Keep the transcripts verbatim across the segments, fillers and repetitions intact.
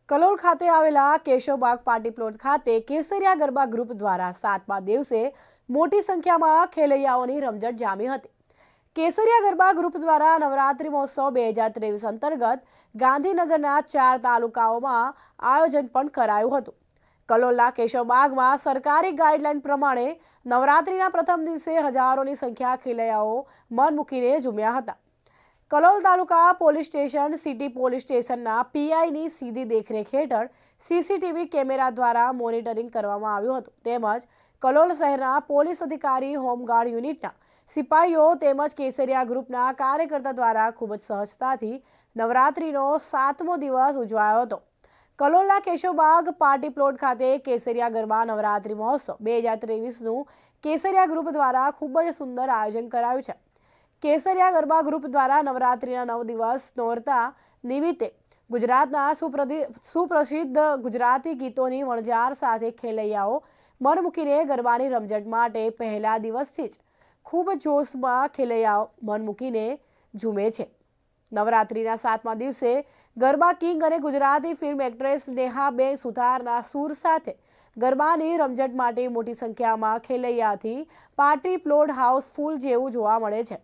કલોલ ખાતે આવેલા કેશવબાગ party plot ખાતે કેસરિયા ગરબા ગ્રુપ દ્વારા સાતમા દિવસે મોટી સંખ્યામાં ખેલૈયાઓની રમઝટ જામી હતી। કેસરિયા ગરબા ગ્રુપ દ્વારા નવરાત્રિ મહોત્સવ બે હજાર ત્રેવીસ અંતર્ગત ગાંધીનગરના ચાર તાલુકાઓમાં આયોજન પણ કરાયું હતું। કલોલના કેશવબાગમાં સરકારી ગાઈડલાઈન પ્રમાણે નવરાત્રિના પ્રથમ દિવસે હજારોની સંખ્યા ખેલૈયાઓ મન મૂકીને ઝૂમ્યા હતા। Kalol taluka police station city police સ્ટેશનના પીઆઈની સીધી દેખરેખ હેઠળ સીસીટીવી કેમેરા દ્વારા મોનિટરિંગ કરવામાં આવ્યું હતું। તેમજ કલોલ શહેરના પોલીસ અધિકારી હોમગાર્ડ યુનિટના સિપાહીઓ તેમજ કેસરિયા ગ્રુપના કાર્યકર્તા દ્વારા ખૂબ જ સહજતાથી નવરાત્રિનો સાતમો દિવસ ઉજવાયો હતો। કલોલના કેશવબાગ પાર્ટી પ્લોટ ખાતે કેસરિયા ગરબા નવરાત્રિ મહોત્સવ બે હજાર ત્રેવીસનું કેસરિયા ગ્રુપ દ્વારા ખૂબ જ સુંદર આયોજન કરાયું છે। કેસરિયા ગરબા ગ્રુપ દ્વારા નવરાત્રિના નવ દિવસ નોરતા નિમિત્તે ગુજરાતના સુપ્રસિદ્ધ ગુજરાતી ગીતોની વણઝાર સાથે ખેલૈયાઓ મન મૂકીને ગરબાની રમઝટ માટે પહેલા દિવસથી જ ખૂબ જોશમાં ખેલૈયાઓ મન મૂકીને ઝૂમે છે। નવરાત્રિના સાતમા દિવસે ગરબા કિંગ અને ગુજરાતી ફિલ્મ એક્ટ્રેસ નેહાબેન સુથારના સૂર સાથે ગરબાની રમઝટ માટે મોટી સંખ્યામાં ખેલૈયાથી પાર્ટી પ્લોટ હાઉસ ફૂલ જેવું જોવા મળે છે।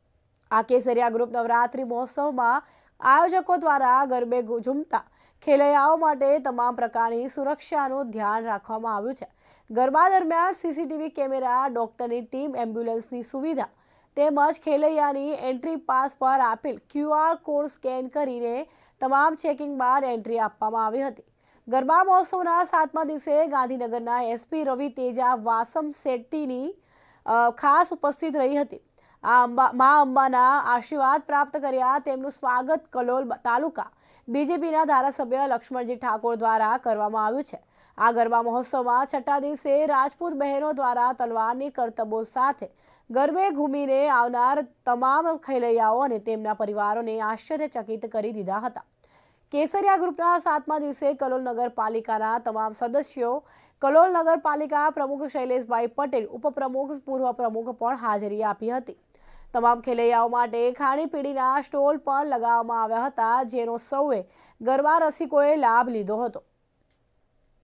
આ કેસરિયા ગ્રુપ નવરાત્રિ મહોત્સવમાં આયોજકો દ્વારા ગરબે ઝૂમતા ખેલૈયાઓ માટે તમામ પ્રકારની સુરક્ષાનું ધ્યાન રાખવામાં આવ્યું છે। ગરબા દરમિયાન સીસીટીવી કેમેરા, ડોક્ટરની ટીમ, એમ્બ્યુલન્સની સુવિધા તેમજ ખેલૈયાની એન્ટ્રી પાસ પર આપેલ ક્યુઆર કોડ સ્કેન કરીને તમામ ચેકિંગ બાદ એન્ટ્રી આપવામાં આવી હતી। ગરબા મહોત્સવના સાતમા દિવસે ગાંધીનગરના એસપી રવિ તેજા વાસમ શેટ્ટીની ખાસ ઉપસ્થિત રહી હતી। આ અંબા મા અંબાના આશીર્વાદ પ્રાપ્ત કર્યા તેમનું સ્વાગત કલોલ તાલુકા બીજેપીના ધારાસભ્ય લક્ષ્મણજી ઠાકોર દ્વારા કરવામાં આવ્યું છે। આ ગરબા મહોત્સવમાં છઠ્ઠા દિવસે રાજપૂત બહેનો દ્વારા તલવારની કરતબો સાથે ગરબે ઘૂમીને આવનાર તમામ ખેલૈયાઓ અને તેમના પરિવારોને આશ્ચર્યચકિત કરી દીધા હતા। કેસરિયા ગ્રુપના સાતમા દિવસે કલોલ નગરપાલિકાના તમામ સદસ્યો, કલોલ નગરપાલિકા પ્રમુખ શૈલેષભાઈ પટેલ, ઉપપ્રમુખ, પૂર્વ પ્રમુખ પણ હાજરી આપી હતી। તમામ ખેલૈયાઓ માટે ખાણીપીણીના સ્ટોલ પણ લગાવવામાં આવ્યા હતા, જેનો સૌએ ગરબા રસિકોએ લાભ લીધો હતો।